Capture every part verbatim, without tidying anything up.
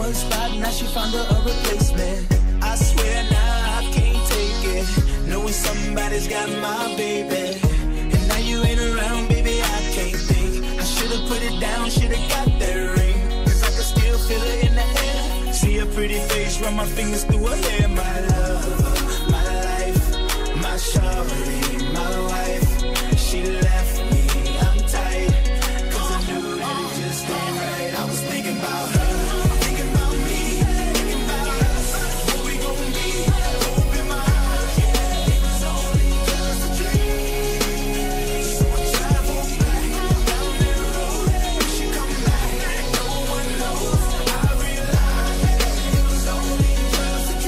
one spot, now she found her a replacement. I swear now I can't take it, knowing somebody's got my baby. And now you ain't around, baby, I can't think. I should've put it down, should've got that ring, cause I can still feel it in the air. See her pretty face, run my fingers through her hair. My love, my life, my shawty, my wife. She left me, I'm tight, cause I knew that it just ain't right. I was thinking about her, thinking about me, thinking about us, what we gon' be. Open my eyes, yeah, it was only just a dream. So I travel back down that road, when she come back, no one knows. I realized it was only just a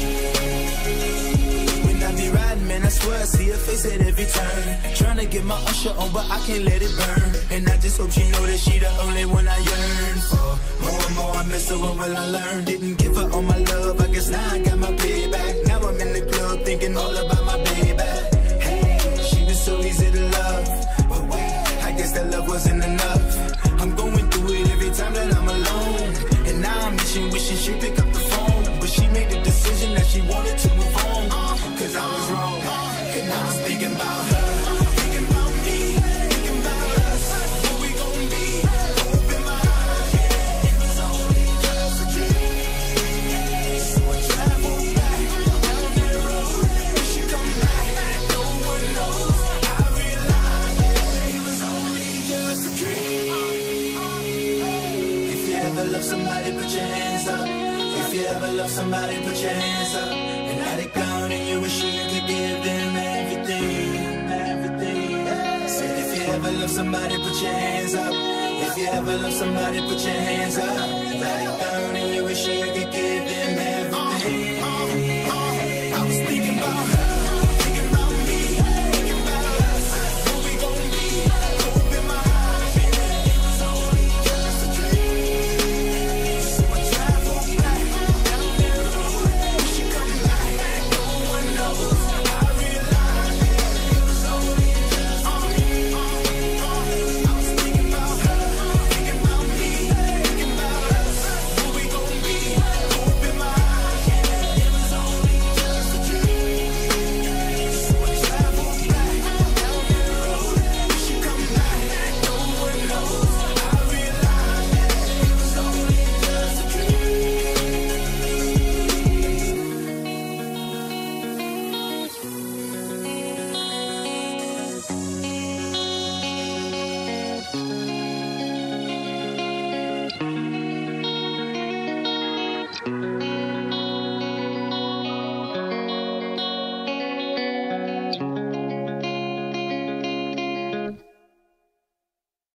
dream. When I be riding, man, I swear I see her face at every turn. Tryna get my usher on, but I can't let it burn. And I just hope she know that she the only one I yearn for. More and more I miss her, what will I learn? Didn't give her all my love, I guess now I got my payback. Now I'm in the club thinking all about my baby. Hey, she was so easy to love, but wait, I guess that love wasn't enough. I'm going through it every time that I'm alone, and now I'm wishing, wishing she'd pick up the phone. But she made the decision that she wanted to move on, cause I was wrong, and I was thinking about her. Somebody put your hands up. If you ever love somebody, put your hands up. And now they gone and you wish you could give them everything, everything. Said if you ever love somebody, put your hands up. If you ever love somebody, put your hands up.